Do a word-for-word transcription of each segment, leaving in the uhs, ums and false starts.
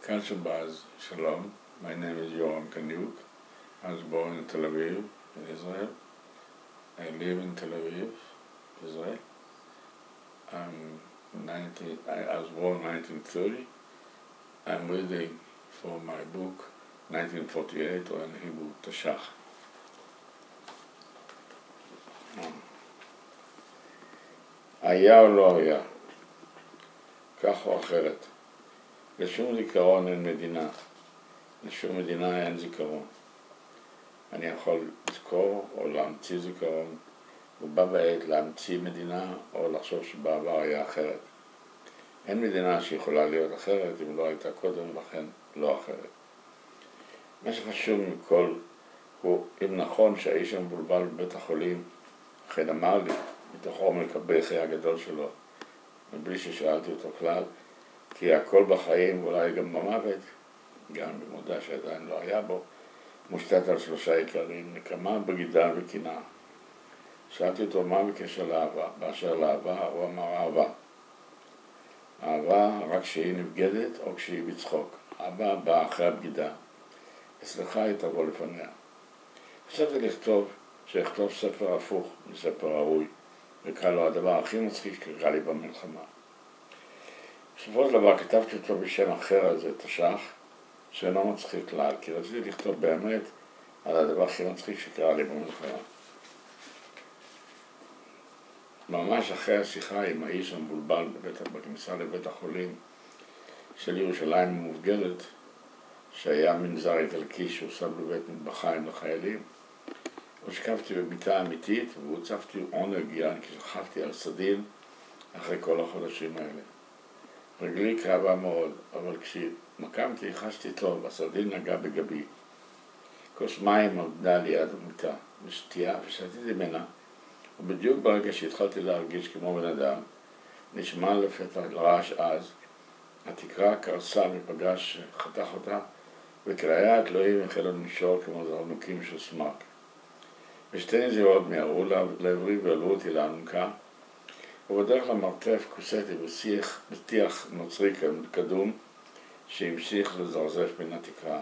Kalshabaz, Shalom. My name is Yoram Kaniuk. I was born in Tel Aviv, in Israel. I live in Tel Aviv, Israel. I'm nineteen, I, I was born in nineteen thirty. I'm reading for my book nineteen forty-eight, or in Hebrew, Tashach. היה או לא היה, כך או אחרת. לשום זיכרון אין מדינה, לשום מדינה אין זיכרון. אני יכול לזכור או להמציא זיכרון, ובה בעת להמציא מדינה או לחשוב שבעבר היה אחרת. אין מדינה שיכולה להיות אחרת אם לא הייתה קודם, לכן לא אחרת. מה שחשוב מכל הוא, אם נכון שהאיש המבולבל בבית החולים, אכן אמר לי, מתוך עומק הבכי הגדול שלו, מבלי ששאלתי אותו כלל, כי הכל בחיים, ואולי גם במוות, גם במודע שעדיין לא היה בו, מושתת על שלושה עיקרים, נקמה, בגידה וקנאה. שאלתי אותו מה בקשר לאהבה, באשר לאהבה, הוא אמר אהבה. אהבה רק כשהיא נבגדת או כשהיא בצחוק. אהבה באה אחרי הבגידה. אצלך היא תבוא לפניה. חשבתי לכתוב, שאכתוב ספר הפוך מספר ראוי, וקרא לו הדבר הכי מצחיק שקרה לי במלחמה. בסופו של דבר כתבתי אותו בשם אחר הזה, תש"ח, שאינו מצחיק כלל, כי רציתי לכתוב באמת על הדבר הכי מצחיק שקרה לי במלחמה. ממש אחרי השיחה עם האיש המבולבל בבית, בכניסה לבית החולים של ירושלים המובגרת, שהיה מנזר איטלקי שהוסב בבית מטבחיים לחיילים, הושכבתי במיטה אמיתית והוצפתי עונג יען כי שכבתי על סדין אחרי כל החודשים האלה. רגלי כאבה מאוד, אבל כשמקמתי חשתי טוב, הסדין נגע בגבי. כוס מים עמדה ליד המיטה, ושתייה, ושתיתי ממנה, ובדיוק ברגע שהתחלתי להרגיש כמו בן אדם, נשמע לפתע רעש עז, התקרה קרסה מפגש שחתך אותה, וקרעי התלויים החלו לנשור כמו זרנוקים של סמק. ושתי נזירות מיהרו לעברי ועלו אותי לאלונקה, ובדרך למרתף כוסתי בשיח, בטיח נוצרי קדום שהמשיך לזרזף בין התקרה.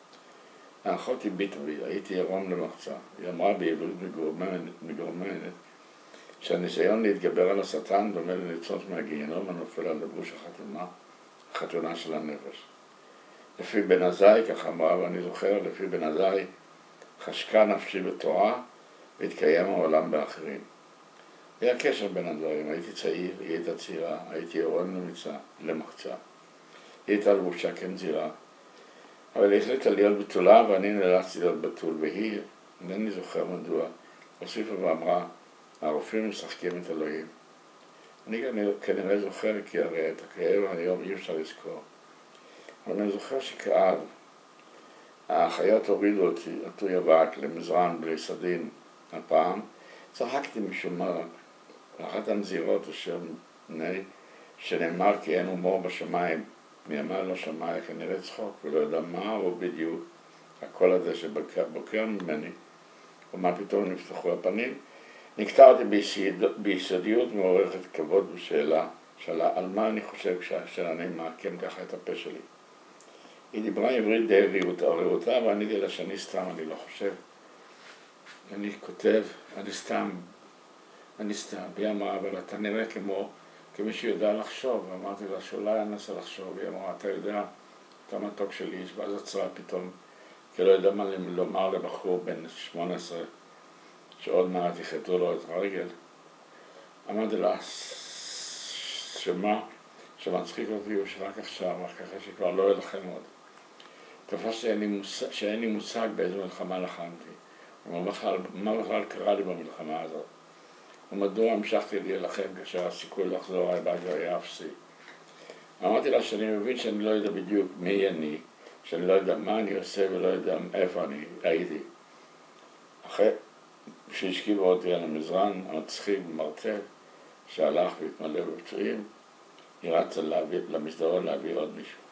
האחות הביטה בי, הייתי עירום למחצה. היא אמרה בעברית מגורמנת שהניסיון להתגבר על השטן דומה לניצוץ מהגיהנום הנופל על לבוש החתונה, החתונה של הנפש. לפי בן עזאי, כך אמרה, ואני זוכר, לפי בן עזאי, חשקה נפשי בתורה והתקיים העולם באחרים. היה קשר בין הדברים, הייתי צעיר, היא הייתה צעירה, הייתי עירום למיצה, למחצה. היא הייתה לבושה כנזירה, אבל היא החליטה להיות בתולה ואני נאלצתי להיות בתול, והיא, אינני זוכר מדוע, הוסיפה ואמרה, הרופאים משחקים את אלוהים. אני כנראה זוכר, כי הרי את הכאב היום אי אפשר לזכור. אבל אני זוכר שכאב, האחיות הורידו אותי, אותו יבק למזרן בלי סדין הפעם, צחקתי משום מה, לאחת הנזירות אשר בני, שנאמר כי אין הומור בשמיים, מימה לא שמע, כנראה צחוק, ולא יודע מה או בדיוק, הקול הזה שבוקר ממני, ומה פתאום נפתחו הפנים, נקטרתי ביסודיות מעורכת כבוד בשאלה, שאלה על מה אני חושב כשאני מעקם ככה את הפה שלי. היא דיברה עברית די רהוטה, ועניתי לה שאני סתם, אני לא חושב. אני כותב, אני סתם, אני סתם, היא אמרה, אבל אתה נראה כמו, כמי שיודע לחשוב, ואמרתי לה שאולי אני אנסה לחשוב, והיא אמרה, אתה יודע, אתה מתוק של איש, ואז עצרה פתאום, כי לא יודע מה לומר לבחור בן שמונה עשרה, שעוד מעט יחטאו לו את הרגל. אמרתי לה, שמה, שמצחיק אותי הוא שרק עכשיו, רק ככה שכבר לא ילחם עוד. תפס שאין לי מושג באיזו מלחמה לחמתי, ומה בכלל קרה לי במלחמה הזאת. ומדוע המשכתי להילחם כאשר הסיכוי לחזור הביתה היה אפסי. אמרתי לה שאני מבין שאני לא יודע בדיוק מי אני, שאני לא יודע מה אני עושה ולא יודע איפה אני הייתי. אחרי שהשכיבו אותי על המזרן המצחיק במרתף שהלך והתמלא בפצועים, היא רצה למסדרון להביא עוד מישהו.